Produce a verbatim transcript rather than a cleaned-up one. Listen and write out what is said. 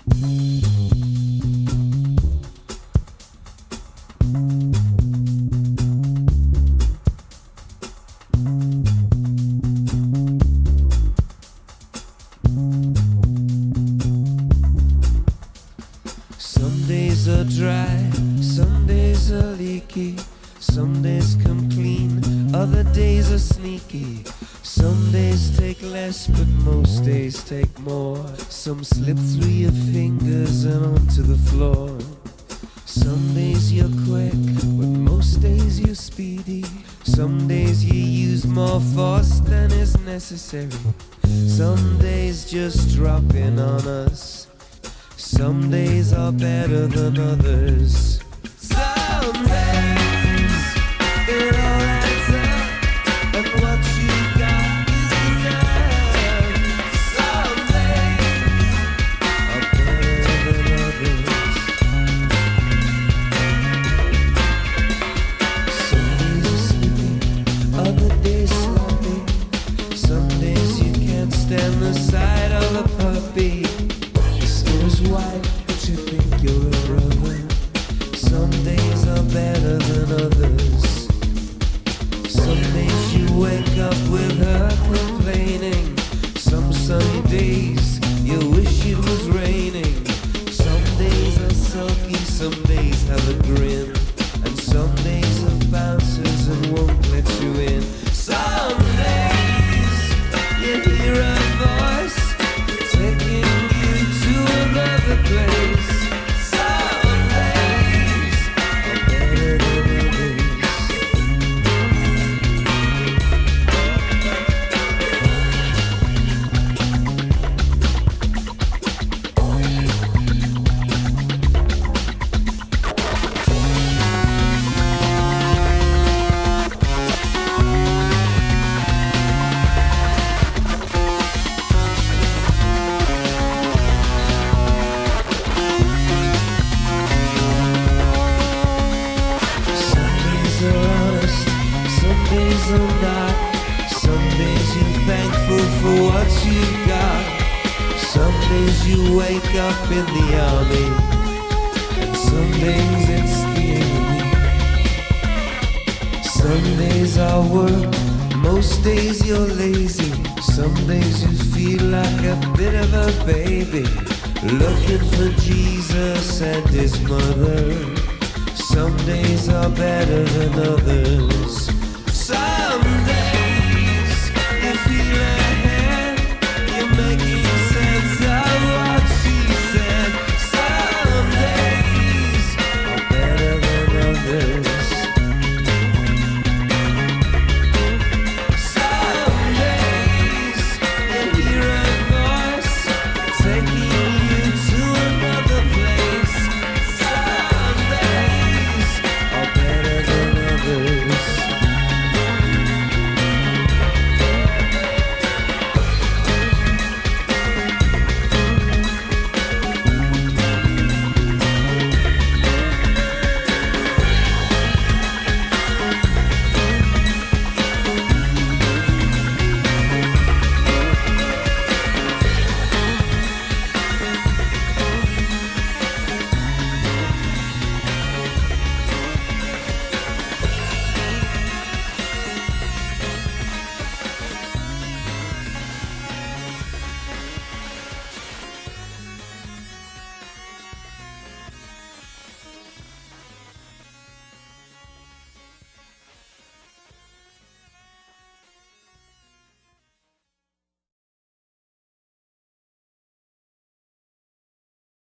Some days are dry, some days are leaky, some days come clean, other days are sneaky. Some days take less, but most days take more. Some slip through your fingers and onto the floor. Some days you're quick, but most days you're speedy. Some days you use more force than is necessary. Some days just drop in on us. Some days are better than others. Some days it all adds up, and what you got is enough. Some days are better than others. Some days are sleepy, other days sloppy. Some days you can't stand the sight of a puppy. White, but you think you're a brother. Some days are better than others. Some days you wake up with her complaining. Some sunny days you wish it was raining. Some days are sulky, some days have a grin, and some days are bouncers and won't let you in. Some days you hear a voice taking another place. Some days are better than others. Some not. Some days you're thankful for what you got. Some days you wake up in the army, and some days it's the enemy. Some days are work, most days you're lazy. Some days you feel like a bit of a baby, looking for Jesus and his mother. Some days are better than others.